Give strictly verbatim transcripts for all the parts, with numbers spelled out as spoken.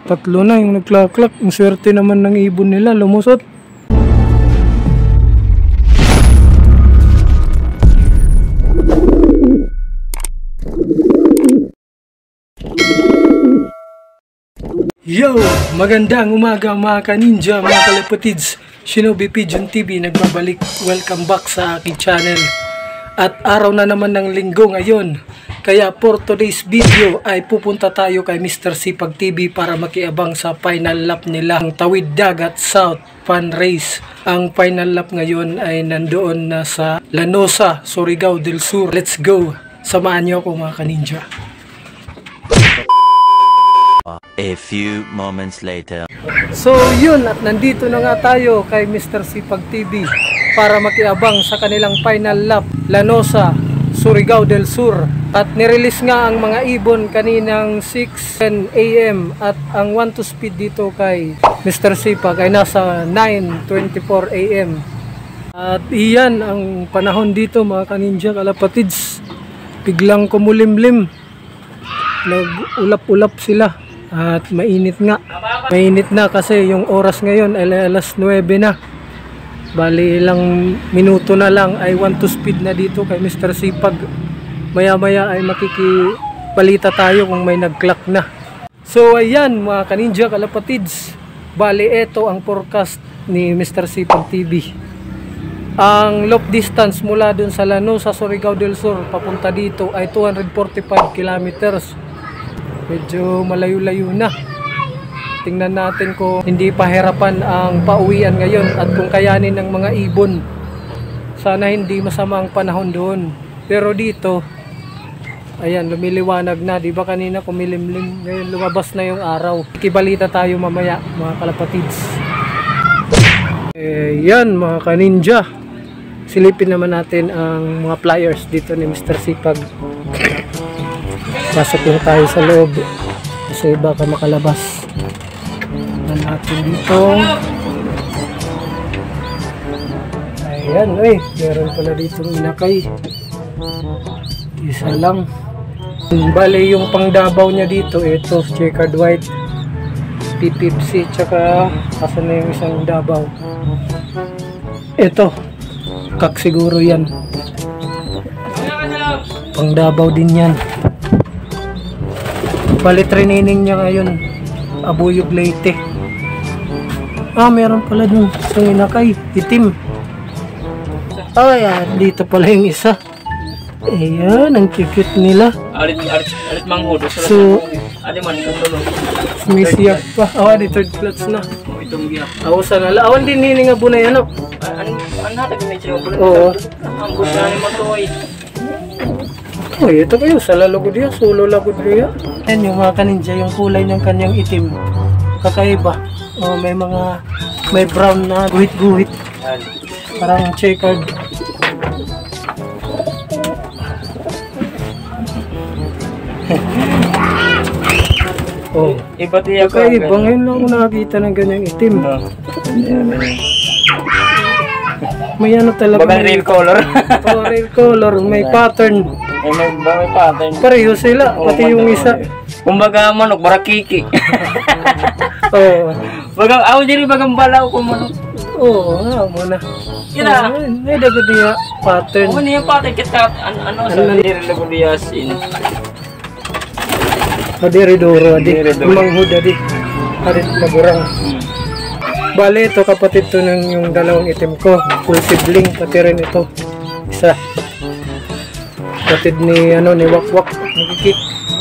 Tatlo na yung nagklaklak. Ang swerte naman ng ibon nila, lumusot. Yo! Magandang umaga mga ka-ninja, mga kalapatids. Shinobi Pigeon T V nagbabalik. Welcome back sa aking channel. At araw na naman ng linggo ngayon. Kaya for today's video ay pupunta tayo kay Mister Sipag T V para makiabang sa final lap nila ang Tawid Dagat South Fun Race. Ang final lap ngayon ay nandoon na sa Llanosa, Surigao del Sur. Let's go! Samahan niyo ako mga ka-ninja. A few moments later. So yun, at nandito na nga tayo kay Mister Sipag T V para makiabang sa kanilang final lap, Llanosa, Surigao del Sur. At nirelease nga ang mga ibon kaninang six ten A M at ang one to speed dito kay Mister Sipag ay nasa nine twenty-four A M At iyan ang panahon dito mga ka-ninja kalapatids. Biglang kumulimlim, nag-ulap-ulap sila. At mainit nga. Mainit na kasi yung oras ngayon ay alas nuwebe na. Bali ilang minuto na lang ay one to speed na dito kay Mister Sipag. Maya maya ay makikipalita tayo kung may nag-clock na. So ayan mga ka-ninja kalapatids. Bali ito ang forecast ni Mister Sipag T V. Ang loop distance mula dun sa Llanosa, Surigao del Sur papunta dito ay two hundred forty-five kilometers. Medyo malayo-layo na. Tingnan natin kung hindi pahirapan ang pauwian ngayon at kung kayanin ng mga ibon. Sana hindi masama ang panahon doon. Pero dito, ayan, lumiliwanag na. Diba kanina kumilimlim? Ngayon lumabas na yung araw. Kibalita tayo mamaya, mga kalapatids. Eh, yan, mga ka-ninja. Silipin naman natin ang mga flyers dito ni Mister Sipag. Pasok lang tayo sa loob kasi baka makalabas na natin dito. Ayan, ay, meron pala dito inakay. Isa lang. Bale yung pangdabaw niya dito, ito, checkered white, P P C, tsaka asan na yung isang dabaw. Ito, kak siguro yan. Pangdabaw din yan. Bali training niya ngayon, Abuyog Leyte. Ah, meron pala dun isang inakay, itim. Ay, ah, dito pala yung isa. Ayan, ang cute nila. Arit, arit, arit manghudo. So, adi man katulong. may siyak pa. Awa, di third flats na. Oh, itong giyak. Awasan na. Awan din nini nga bunay, ano? An an hatag may siya. Oo. Ang gusto ni matoy. Oh, ito kayo, sa lalagod niya, solo lagod niya. Yan yung mga ka-ninja, yung kulay ng kanyang itim. Kakaiba. Oh, may mga, may brown na guhit-guhit. Parang checkered. Oh, Iba tiya ko. kakaiba. Ngayon lang ako nakakita ng ganyang itim. May ano talaga. Bagang real color. Oh, real color, may pattern. Ay, may ba may pattern. Pareho sila, pati yung isa. Kumbaga manok, barakiki. Oh. Bagang aw diri bagang balaw ko manok. Oo, nga muna. Kira. Oh, may dagat niya pattern. Ano niya pattern kit kat ano ano sa diri lago diasin. Adiridoro, adi. Adiridoro. Manghud, adi. Arit magurang. Bale, ito kapatid to ng yung dalawang itim ko. Full sibling, pati rin ito. Isa. Kapatid ni, ano, ni Wakwak. Nagkikik.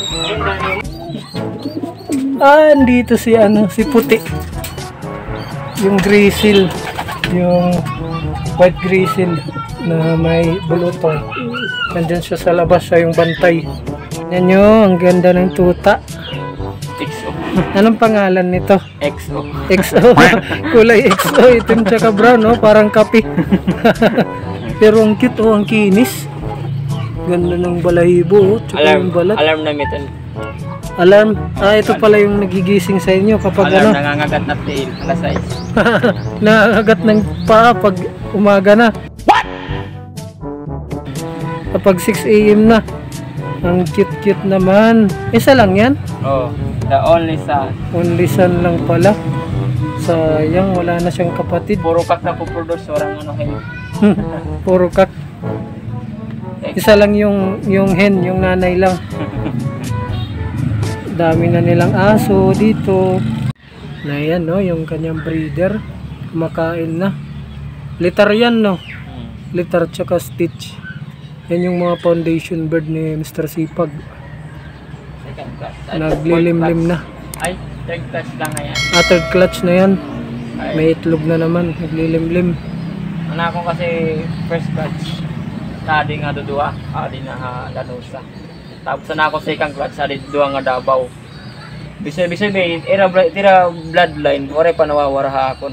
Ah, dito si, ano, si Puti. Yung grizzle. Yung white grizzle na may bulutong. Nandyan siya sa labas, siya yung bantay. Yan nyo, ang ganda ng tuta. X O. Anong pangalan nito? X O. X O. Kulay X O. Itim tsaka brown, no? Parang kape. Pero ang cute, oh, ang kinis. Ganda ng balahibo, oh. Tsaka Alarm, yung balat. alarm na mitan. Alarm. Ah, ito pala yung nagigising sa inyo kapag Alarm ano. nangangagat na tail. Alas size. Nangangagat ng paa pag umaga na. What? Kapag six A M na. Ang cute-cute naman. Isa lang yan? Oh, the only son. Only son lang pala. Sayang, wala na siyang kapatid. Puro kak na puproduce, orang ano hen. Puro kak. Isa lang yung yung hen, yung nanay lang. Dami na nilang aso dito. Na yan, no, yung kanyang breeder. Kumakain na. Litar yan, no? Litar tsaka stitch. Yan yung mga foundation bird ni Mister Sipag. Second class. Ay, Naglilimlim fourth na. class. Ay, third class lang nga yan. Ah, third clutch na yan. Ay, May itlog na naman. Naglilimlim. ano ako kasi first class. Tadi nga dudua, adi na ha, Lanusa. Tapos na ako second class, adi dudua nga Davao. Bisa bisa may ira tira bloodline, ore pa nawawara ha ako.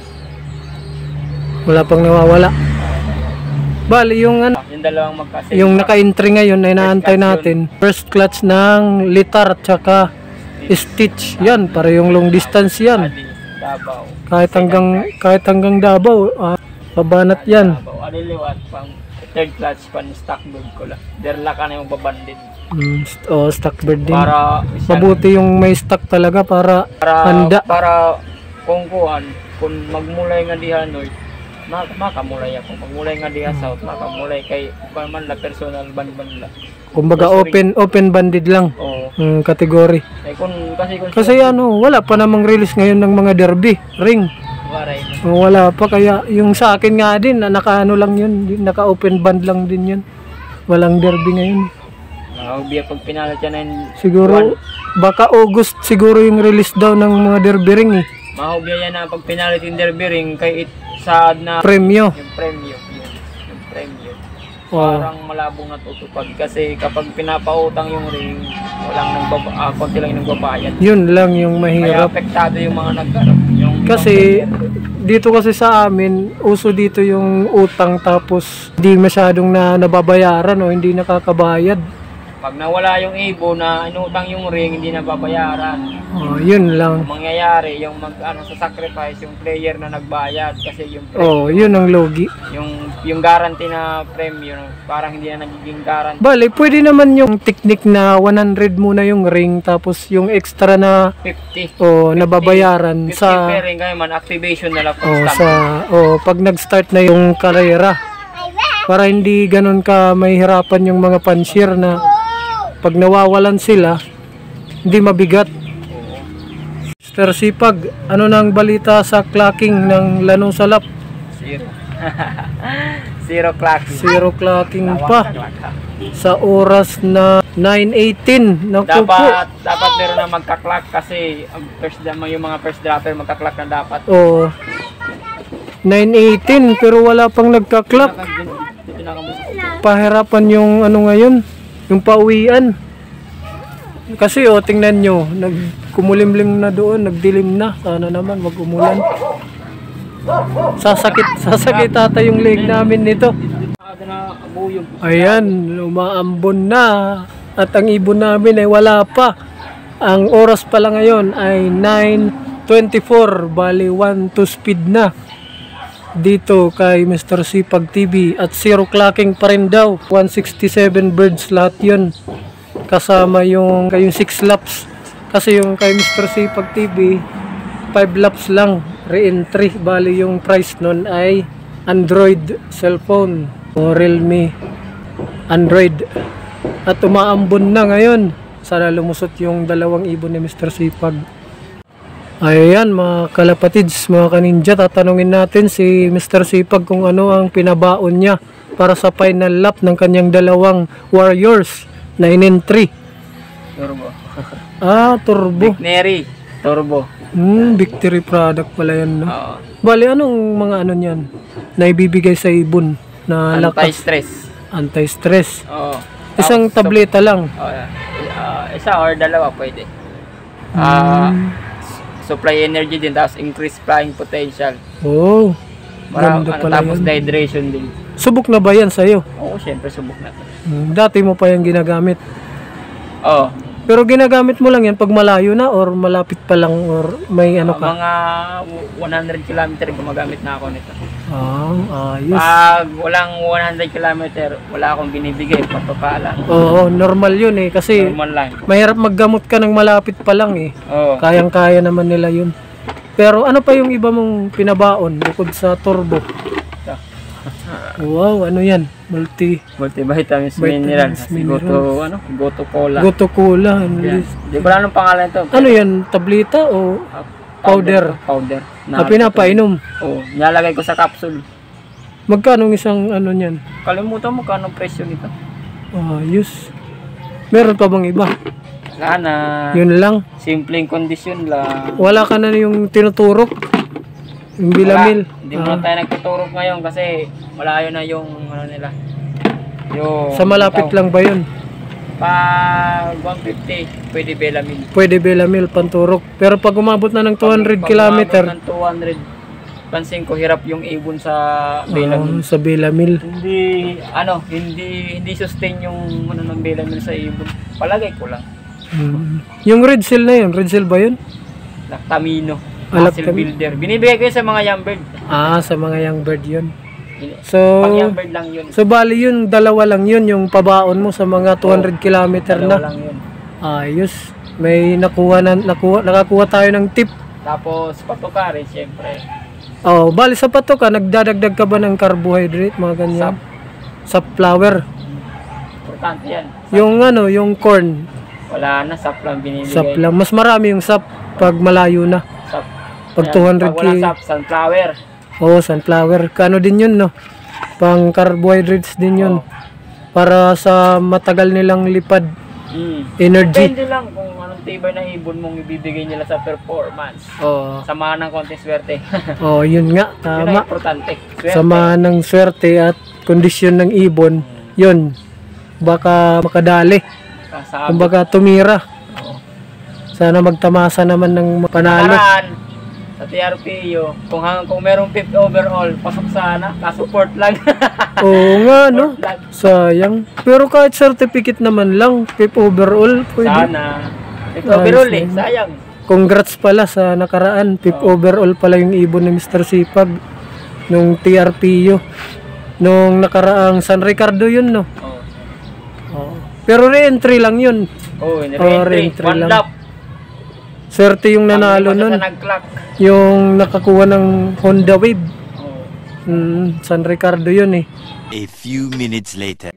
Wala pang nawawala. Bali, yung ano, Yung dalawang magkasing. yung naka-entry ngayon ay naantay First clutch natin. First clutch ng litar tsaka stitch. Yan, para yung long distance yan. Adi Davao. Kahit hanggang kahit hanggang Davao, ah, babanat yan. Davao. Adi liwat pang third class pan stock bird ko lang. Derla ka na yung babandit. Mm, st- oh, stock bird din. Para isa- Mabuti yung may stock talaga para para handa. para kung kuan kung magmulay nga diha north ma makamulay ako magmulay nga diha south makamulay kay kuan man la personal ban-ban la. Kumbaga open open banded lang Oo. ang kategory. Ay kung kasi kung Kasi ano, wala pa namang release ngayon ng mga derby, ring. waray Oh, wala pa, kaya yung sa akin nga din, na naka ano lang yun, naka open band lang din yun. Walang derby ngayon. Mahubi pag pinalit yan ng Siguro, baka August siguro yung release daw ng mga derby ring eh. mahubi yan na pag pinalit yung derby ring kay it sad na Premyo. yung premyo yun, yung premyo Oh. parang malabong natutupad kasi kapag pinapautang yung ring walang nagbaba ah, konti lang yung nagbabayad Yun lang yung kaya mahirap. apektado yung mga nagkarap yung Kasi dito kasi sa amin, uso dito yung utang tapos hindi masyadong na nababayaran o hindi nakakabayad. pag nawala yung ibo na inutang yung ring hindi na babayaran Oh, yun lang. kung mangyayari yung mag ano sa sacrifice yung player na nagbayad kasi yung pre- Oh, yun ang logi. yung yung guarantee na premium parang hindi na nagiging guarantee Bale, pwede naman yung technique na one hundred muna yung ring tapos yung extra na fifty oh, nababayaran fifty sa pairing kayo man activation na lang oh, sa oh, pag nag-start na yung karera. Para hindi ganun ka mahihirapan yung mga pansier na pag nawawalan sila, hindi mabigat. Mister Sipag, ano nang balita sa clocking ng Lanusa Lap? zero zero clock Zero clocking pa sa oras na nine eighteen. Naku po. dapat dapat meron na magka-clock kasi ang first dama yung mga first dropper magka-clock na dapat Oh, nine eighteen pero wala pang nagka-clock. dito na kamo Pahirapan yung ano ngayon, yung pauwian. Kasi oh, tingnan nyo, nagkumulimlim na doon, nagdilim na. Sana naman wag umulan. Sasakit, sasakit ata yung leg namin nito. na abuyog Ayan, umaambon na. At ang ibon namin ay wala pa. Ang oras pala ngayon ay nine twenty-four, bali one to speed na. Dito kay Mister Sipag T V at zero clocking pa rin daw. one sixty-seven birds lahat yun. Kasama yung kayong six laps. Kasi yung kay Mister Sipag T V five laps lang re-entry. Bali yung price nun ay Android cellphone o Realme Android. At umaambon na ngayon. Sana lumusot yung dalawang ibon ni Mister Sipag. Ayan mga kalapatids, mga kaninja, tatanungin natin si Mister Sipag kung ano ang pinabaon niya para sa final lap ng kanyang dalawang Warriors nine and three. turbo Ah, turbo. Neri turbo Hmm, victory product pala yan, no? oo Bali, anong mga ano niyan na ibibigay sa ibon na lakas? anti-stress Anti-stress. oo Isang Tapos, tableta lang. Oh, yeah. Ah, isa or dalawa pwede. Ah, Hmm. supply energy din tapos increase flying potential. Oh, Para, ganda ano, pala tapos yan. dehydration din. Subok na ba yan sa'yo? Oo, syempre subok na. Hmm, dati mo pa yung ginagamit. Oh, Pero ginagamit mo lang yan pag malayo na or malapit pa lang or may ano ka? mga one hundred kilometer gumagamit na ako nito. Ah, ayos. Pag walang one hundred kilometer, wala akong binibigay, patuka lang. Oo, normal yun eh. Kasi Normal lang. mahirap maggamot ka ng malapit pa lang eh. Oo. Kayang-kaya naman nila yun. Pero ano pa yung iba mong pinabaon bukod sa turbo? Wow, ano yan? Multi Multivitamins, Vitamins, minerals, minerals. goto, ano, goto cola. Goto Cola. Ano, Yan. Di ko alam anong pangalan ito. ano yan? Tableta o Ah, powder? Powder. na pinapainom? Oo, nilalagay ko sa capsule. Magkano ang isang ano niyan? Kalimutan mo kung anong presyo nito. Ayos. Meron pa bang iba? Wala na. Yun lang. Simpleng kondisyon lang. Wala ka na yung tinuturok? Yung bilamil? Wala. Hindi mo na tayo nagtuturok ngayon kasi malayo na yung ano nila. Yung Sa malapit ikaw. lang ba yun? Pag one fifty, pwede Belamil. Pwede bilamil, panturok. Pero pag umabot na ng two hundred kilometer, Pag umabot ng two hundred, pansin ko hirap yung ibon sa ah, Belamil. sa bilamil. Hindi, ano, hindi hindi sustain yung ano ng Belamil sa ibon. Palagay ko lang. Hmm. Yung red seal na yun, red seal ba yun? Lactamino, Ah, muscle Lactamino. builder. Binibigay ko yun sa mga young bird. Ah, sa mga young bird yun. Pag So, young bird lang yun. so bali yun, dalawa lang yun, yung pabaon mo sa mga two hundred kilometer Dalawa na. lang yun. Ayos. May nakuha na, nakuha, nakakuha tayo ng tip. Tapos patuka rin, syempre. Oh, bali sa pato ka, nagdadagdag ka ba ng carbohydrate, mga ganyan? Sa flour. Importante yan. Yung ano, yung corn, Wala na, sap lang binibigay. sap lang. Mas marami yung sap pag malayo na. Sap. Pag Yan, two hundred pag walang ki- sap, sunflower. Oh, sunflower. Kano din yun, no? Pang carbohydrates din yun. Para sa matagal nilang lipad, Mm. energy. Depende lang kung anong tibay ng ibon mong ibibigay nila sa performance. Oh, Samahan ng konting swerte. oh yun nga, Yun ang tama. importante. Swerte. Samahan ng swerte at kondisyon ng ibon, yun. Baka makadali. Kasabi. Kumbaga tumira. Sana magtamasa naman ng panalo. Nakaraan, sa T R P U, kung, hang, kung merong fifth overall, pasok sana, kasuport lang. Oo nga, no? Support lang. Sayang. Pero kahit certificate naman lang, fifth overall, pwede. Sana. Fifth overall eh, Ayos na. sayang. Congrats pala sa nakaraan. Fifth overall pala yung ibon ni mister Sipag nung T R P U. Nung nakaraang San Ricardo yun, no? Oh, Oo. Pero re-entry lang yun. oh in Oh, re-entry. re-entry One lang. lap. Swerte yung nanalo Ang iba nun. sa nag-clock. Yung nakakuha ng Honda Wave. Oh. Hmm, San Ricardo yun eh. A few minutes later.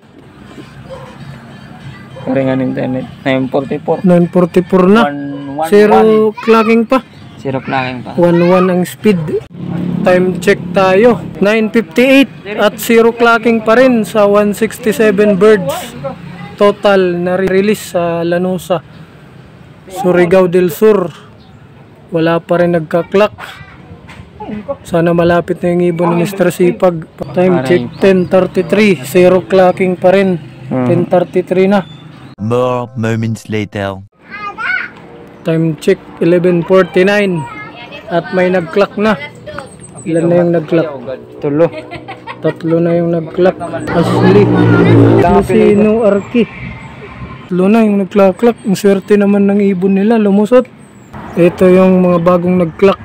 Karingan internet. nine forty-four. nine forty-four na. one one Zero clocking pa. Zero clocking pa. one one ang speed. Time check tayo. nine fifty-eight at zero clocking pa rin sa one sixty-seven birds. Total na release sa Lanusa. Surigao del Sur. Wala pa rin nagka-clock. Sana malapit na yung ibon ni mister Sipag. Time check ten thirty-three. Zero clocking pa rin. ten thirty-three na. More moments later. Time check eleven forty-nine. At may nag-clock na. Ilan na yung nag-clock? Tulo. Tatlo na yung nag-clock. Ashley. Lucino Arki. Tatlo na yung nag-clock. Ang swerte naman ng ibon nila. Lumusot. Ito yung mga bagong nag-clock.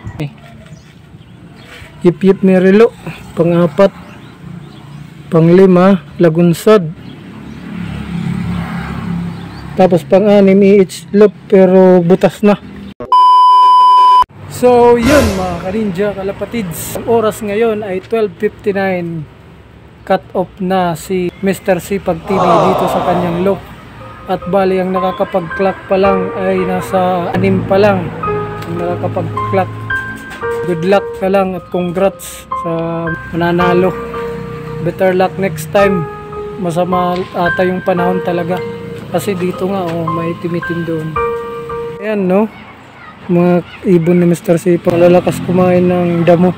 Yip Yip Merilo. Pang-apat. Pang-lima. Lagunsad. Tapos pang-anim i-H loop pero butas na. So yun mga ka-ninja kalapatids. Ang oras ngayon ay twelve fifty-nine. Cut off na si mister Sipag T V dito sa kanyang loop. At bali ang nakakapag-clock pa lang ay nasa anim pa lang. Ang nakakapag-clock. Good luck ka lang at congrats sa mananalo. Better luck next time. Masama ata yung panahon talaga. Kasi dito nga oh, may timitim doon. Ayan no. Mga ibon ni mister Sipag. Malalakas kumain ng damo.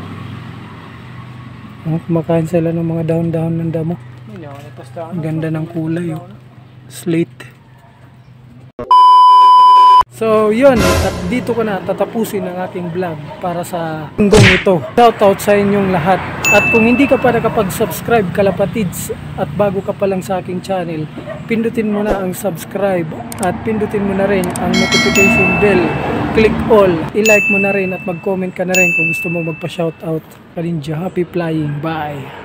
Oh, kumakain sila ng mga dahon-dahon ng damo. Ang ganda ng kulay oh. Slate. So yun, at dito ko na tatapusin ang aking vlog para sa linggong ito. Shoutout sa inyong lahat. At kung hindi ka pa nakapag-subscribe kalapatids at bago ka pa lang sa aking channel, pindutin mo na ang subscribe at pindutin mo na rin ang notification bell click all. I-like mo na rin at mag-comment ka na rin kung gusto mo magpa-shoutout. Kaninja, happy flying. Bye!